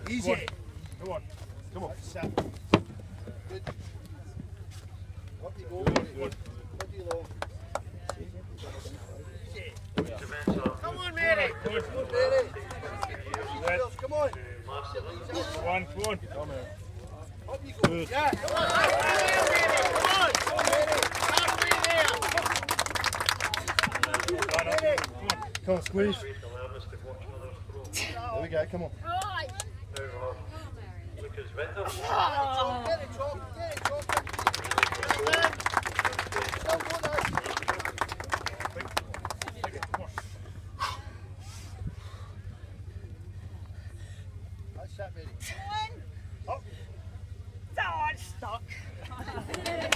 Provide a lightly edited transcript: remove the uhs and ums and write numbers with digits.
Easy. Come on. Come on. Good. Up you go. Good. What do you long? Come on, Mary. Good. Come on, Mary. Good. Come on. Come on. Come on. Come on. Up you go. Good. Yeah. Come on, halfway there, Mary. Come on. Come on, Mary. Halfway there. Come on. Come on, squeeze. There we go, come on. Right. Get it, Chalk. Get it, Chalk. Still go there. That's that, Mary. Oh, it's stuck.